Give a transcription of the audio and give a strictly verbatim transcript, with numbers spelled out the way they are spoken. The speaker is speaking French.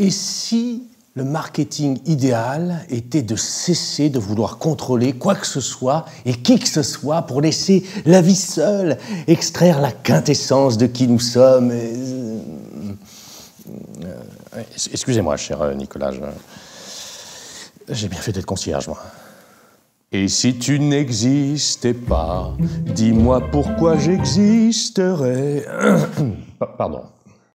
Et si le marketing idéal était de cesser de vouloir contrôler quoi que ce soit et qui que ce soit pour laisser la vie seule extraire la quintessence de qui nous sommes et... Excusez-moi, cher Nicolas, je... j'ai bien fait d'être concierge, moi. Et si tu n'existais pas, dis-moi pourquoi j'existerais. Pardon.